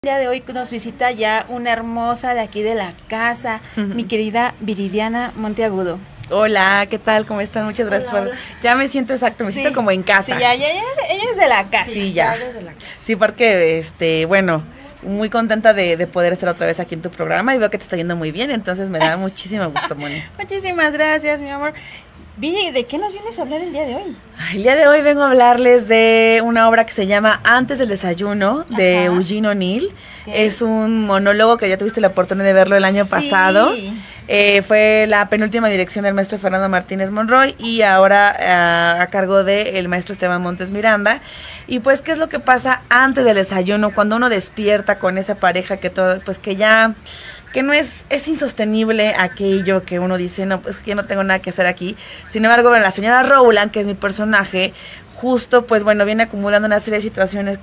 El día de hoy nos visita ya una hermosa de aquí de la casa, mi querida Viridiana Monteagudo. Hola, ¿qué tal? ¿Cómo están? Muchas gracias por... Ya me siento exacto, me siento como en casa. Sí, ella es de la casa. Sí, ya. Sí, porque, bueno, muy contenta de poder estar otra vez aquí en tu programa y veo que te está yendo muy bien, entonces me da muchísimo gusto, Moni. Muchísimas gracias, mi amor. Viri, ¿de qué nos vienes a hablar el día de hoy? El día de hoy vengo a hablarles de una obra que se llama Antes del desayuno, de Eugene O'Neill. Okay. Es un monólogo que ya tuviste la oportunidad de verlo el año pasado. Fue la penúltima dirección del maestro Fernando Martínez Monroy y ahora a cargo del maestro Esteban Montes Miranda. Y pues, ¿qué es lo que pasa antes del desayuno? Cuando uno despierta con esa pareja que todo, pues que ya... que no es insostenible aquello que uno dice, no, pues que yo no tengo nada que hacer aquí. Sin embargo, bueno, la señora Rowland, que es mi personaje, justo, pues bueno, viene acumulando una serie de situaciones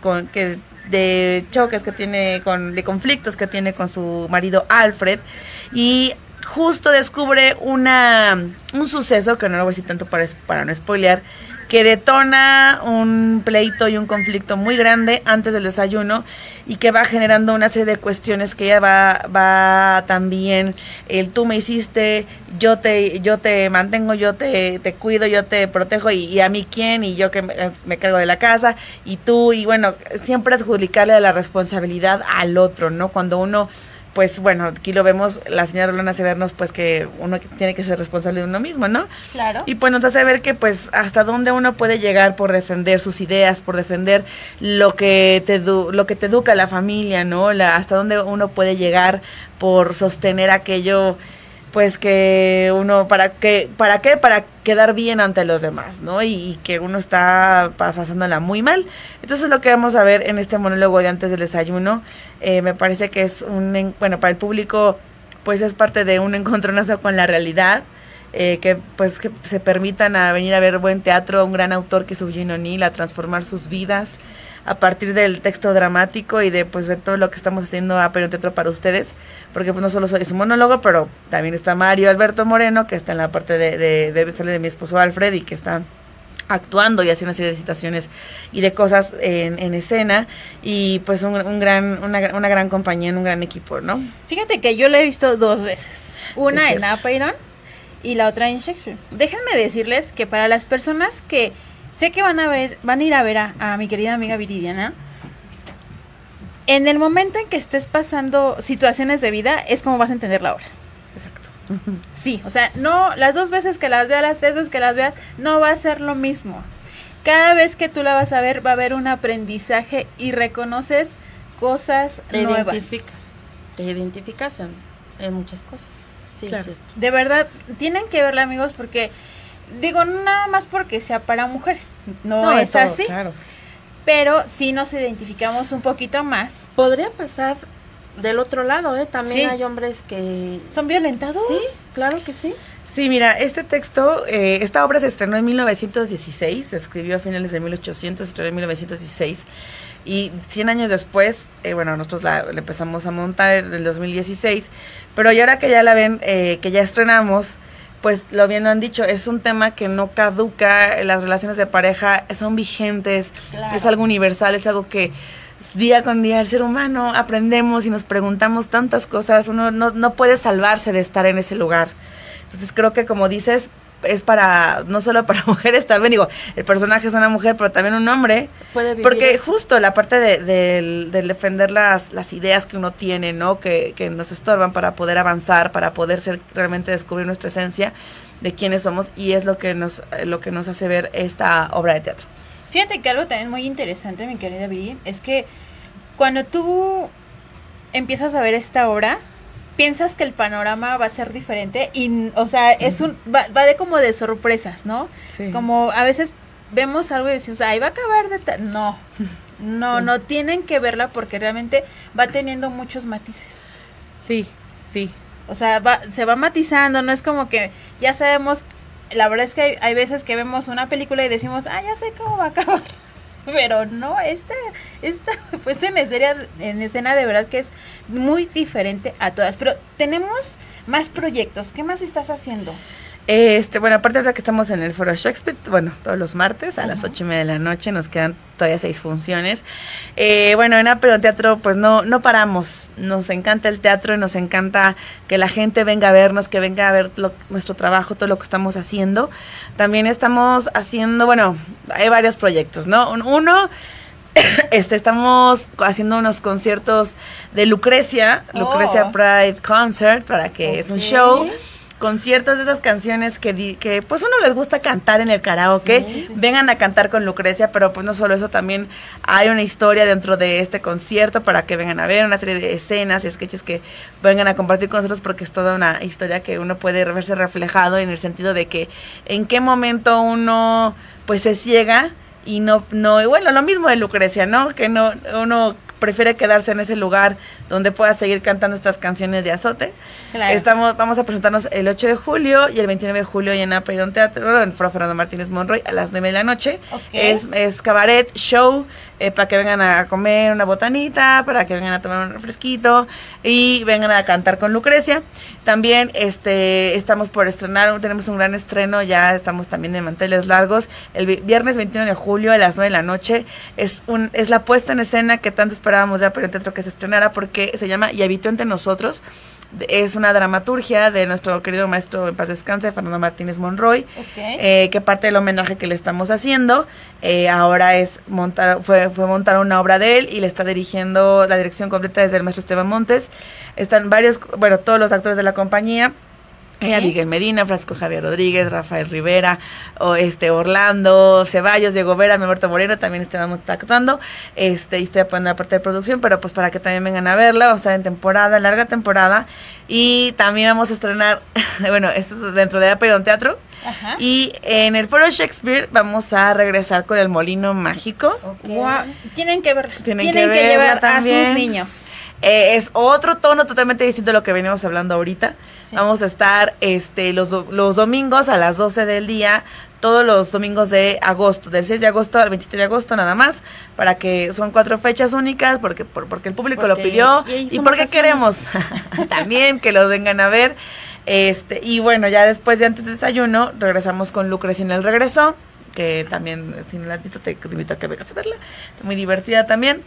de choques que tiene, de conflictos que tiene con su marido Alfred, y justo descubre un suceso, que no lo voy a decir tanto para no spoilear, que detona un pleito y un conflicto muy grande antes del desayuno y que va generando una serie de cuestiones que ella va también, tú me hiciste, yo te mantengo, yo te cuido, yo te protejo y a mí quién, y yo que me cargo de la casa y tú, y bueno, siempre adjudicarle la responsabilidad al otro, ¿no? Cuando uno... pues bueno, aquí lo vemos, la señora Rolón hace vernos pues que uno tiene que ser responsable de uno mismo, ¿no? Claro. Y pues nos hace ver que pues hasta dónde uno puede llegar por defender sus ideas, por defender lo que te educa la familia, ¿no? Hasta dónde uno puede llegar por sostener aquello pues que uno, ¿para qué? Para quedar bien ante los demás, ¿no? Y que uno está pasándola muy mal. Entonces lo que vamos a ver en este monólogo de Antes del desayuno, me parece que es bueno, para el público, pues es parte de un encontronazo con la realidad, que pues que se permitan a venir a ver buen teatro, un gran autor que es Eugene O'Neill, a transformar sus vidas a partir del texto dramático y de pues de todo lo que estamos haciendo a Perón Teatro para ustedes, porque pues no solo es un monólogo, pero también está Mario Alberto Moreno, que está en la parte de mi esposo Alfred, y que está actuando y haciendo una serie de situaciones y de cosas en escena, y pues una gran compañía, un gran equipo, ¿no? Fíjate que yo la he visto 2 veces, una en Apeiron y la otra en Shakespeare. Déjenme decirles que para las personas que sé que van a ir a ver a mi querida amiga Viridiana, en el momento en que estés pasando situaciones de vida, es como vas a entender la obra. Exacto. Sí, o sea, no, las 2 veces que las veas, las 3 veces que las veas, no va a ser lo mismo. Cada vez que tú la vas a ver, va a haber un aprendizaje y reconoces cosas nuevas. Te identificas en muchas cosas. Sí, claro. Sí. De verdad, tienen que verla, amigos, porque... digo, nada más porque sea para mujeres, no es todo, así, claro. Pero sí nos identificamos un poquito más. Podría pasar del otro lado, también hay hombres que... ¿Son violentados? Sí, claro que sí. Sí, mira, este texto, esta obra se estrenó en 1916, se escribió a finales de 1800, se estrenó en 1916, y 100 años después, bueno, nosotros la empezamos a montar en el 2016, pero y ahora que ya la ven, que ya estrenamos, pues bien lo han dicho, es un tema que no caduca, las relaciones de pareja son vigentes, claro. Es algo universal, es algo que día con día el ser humano aprendemos y nos preguntamos tantas cosas, uno no puede salvarse de estar en ese lugar. Entonces creo que, como dices, es no solo para mujeres, también digo, el personaje es una mujer, pero también un hombre, puede vivir porque eso. Justo la parte de defender las ideas que uno tiene, ¿no? Que nos estorban para poder avanzar, para poder realmente descubrir nuestra esencia de quiénes somos, y es lo que nos hace ver esta obra de teatro. Fíjate que algo también muy interesante, mi querida Viri, es que cuando tú empiezas a ver esta obra, piensas que el panorama va a ser diferente y, o sea, va de como de sorpresas, ¿no? Sí. Como a veces vemos algo y decimos, ahí va a acabar de no, tienen que verla porque realmente va teniendo muchos matices. Sí. O sea, se va matizando, no es como que ya sabemos, la verdad es que hay veces que vemos una película y decimos, ya sé cómo va a acabar. Pero no, esta pues en escena de verdad que es muy diferente a todas. Pero tenemos más proyectos. ¿Qué más estás haciendo? Bueno, aparte de que estamos en el Foro Shakespeare, bueno, todos los martes a las 8:30 de la noche, nos quedan todavía 6 funciones. Bueno, en Aperon Teatro, pues no paramos, nos encanta el teatro y nos encanta que la gente venga a vernos, que venga a ver nuestro trabajo, todo lo que estamos haciendo. También estamos haciendo, bueno, hay varios proyectos, ¿no? Uno, estamos haciendo unos conciertos de Lucrecia Pride Concert, para que es un show. Conciertos de esas canciones que pues uno les gusta cantar en el karaoke, vengan a cantar con Lucrecia, pero pues no solo eso, también hay una historia dentro de este concierto para que vengan a ver, una serie de escenas y sketches que vengan a compartir con nosotros, porque es toda una historia que uno puede verse reflejado, en el sentido de que en qué momento uno pues se ciega y no, bueno, lo mismo de Lucrecia, ¿no? Que uno prefiere quedarse en ese lugar donde pueda seguir cantando estas canciones de azote. Claro. Vamos a presentarnos el 8 de julio y el 29 de julio en Aperon Teatro, en Foro Fernando Martínez Monroy, a las 9 de la noche. Es cabaret, show, para que vengan a comer una botanita, para que vengan a tomar un refresquito y vengan a cantar con Lucrecia. También estamos por estrenar, tenemos un gran estreno, ya estamos también de manteles largos, el viernes 21 de julio a las 9 de la noche. Es la puesta en escena que tanto esperábamos de Aperon Teatro que se estrenara, porque se llama Y habitó entre nosotros. Es una dramaturgia de nuestro querido maestro, en paz descanse, Fernando Martínez Monroy, que parte del homenaje que le estamos haciendo ahora fue montar una obra de él, y le está dirigiendo la dirección completa desde el maestro Esteban Montes. Están todos los actores de la compañía. Miguel Medina, Francisco Javier Rodríguez, Rafael Rivera, Orlando Ceballos, Diego Vera, Humberto Moreno, también Esteban está actuando, y estoy apoyando la parte de producción, pero pues para que también vengan a verla. Vamos a estar en larga temporada, y también vamos a estrenar, bueno, esto es dentro de Aperon Teatro. Ajá. Y en el Foro Shakespeare vamos a regresar con El Molino Mágico. Wow. Tienen que verla. Tienen que llevar también a sus niños. Es otro tono totalmente distinto a lo que venimos hablando ahorita. Sí. Vamos a estar los domingos a las 12 del día, todos los domingos de agosto, del 6 de agosto al 27 de agosto nada más, para que son 4 fechas únicas, porque el público lo pidió y porque queremos también que los vengan a ver. Y bueno, ya después de Antes del Desayuno, regresamos con Lucrecia en el Regreso, que también, si no la has visto, te invito a que vengas a verla, muy divertida también.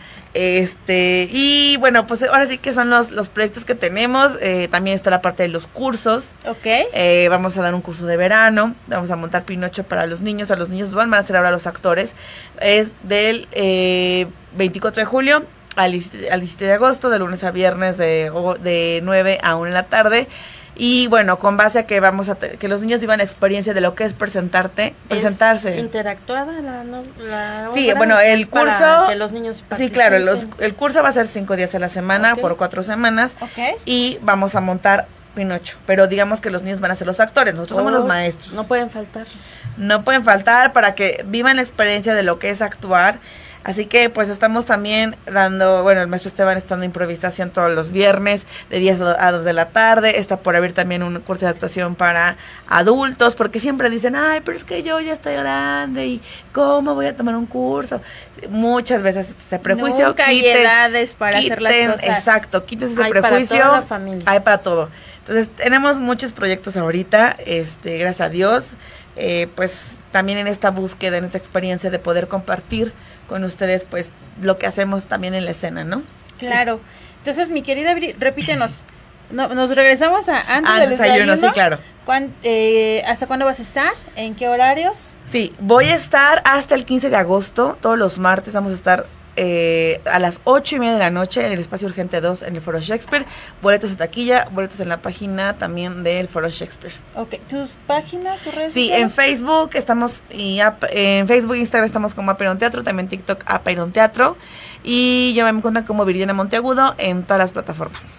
Y bueno, pues ahora sí que son los proyectos que tenemos. También está la parte de los cursos. Vamos a dar un curso de verano, vamos a montar Pinocho para los niños. A los niños van a hacer ahora los actores. Es del 24 de julio al 17 de agosto, de lunes a viernes, de 9 a 1 de la tarde. Y bueno, con base a que que los niños vivan la experiencia de lo que es presentarse. ¿Es interactuada la sí, obra? Bueno, el curso, para que los niños sí, claro, el curso va a ser 5 días a la semana, por 4 semanas, y vamos a montar Pinocho, pero digamos que los niños van a ser los actores, nosotros somos los maestros. No pueden faltar. No pueden faltar, para que vivan la experiencia de lo que es actuar. Así que pues estamos también dando, bueno, el maestro Esteban está dando improvisación todos los viernes de 10 a 2 de la tarde. Está por abrir también un curso de actuación para adultos, porque siempre dicen, ay, pero es que yo ya estoy grande y ¿cómo voy a tomar un curso? Muchas veces ese prejuicio. Nunca hay edades para hacer las cosas. Exacto, quiten ese prejuicio. Para toda la familia. Hay para todo. Entonces tenemos muchos proyectos ahorita, gracias a Dios. Pues también en esta búsqueda, en esta experiencia de poder compartir con ustedes pues lo que hacemos también en la escena, ¿no? Claro. Entonces, mi querida Viri, repítenos, nos regresamos a antes del desayuno. Sí, claro. ¿Hasta cuándo vas a estar? ¿En qué horarios? Sí, voy a estar hasta el 15 de agosto, todos los martes vamos a estar a las 8:30 de la noche en el Espacio Urgente 2 en el Foro Shakespeare. Boletos de taquilla, boletos en la página también del Foro Shakespeare. ¿Tus páginas, tus redes sociales? Sí, en Facebook estamos, en Facebook e Instagram estamos como Aperon Teatro, también TikTok Aperon Teatro, y yo me encuentro como Viridiana Monteagudo en todas las plataformas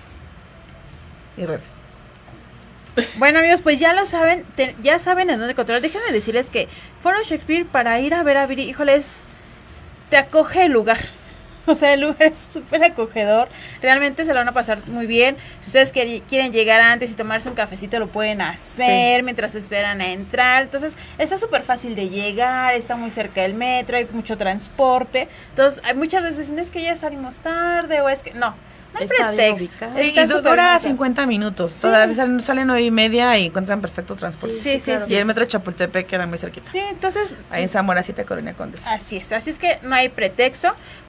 y redes. Bueno, amigos, pues ya lo saben, ya saben en dónde controlar. Déjenme decirles que Foro Shakespeare, para ir a ver a Viri, híjoles, te acoge el lugar. O sea, el lugar es súper acogedor. Realmente se lo van a pasar muy bien. Si ustedes quieren llegar antes y tomarse un cafecito, lo pueden hacer mientras esperan a entrar. Entonces, está súper fácil de llegar, está muy cerca del metro, hay mucho transporte. Entonces, hay muchas veces dicen, es que ya salimos tarde o es que... No hay pretexto. Sí, y dura 50 minutos. Todavía salen 9:30 y encuentran perfecto transporte. Sí, claro. Y el metro de Chapultepec queda muy cerquita. Sí, entonces... Ahí en Zamora 7, Colonia Condesa. Así es que no hay pretexto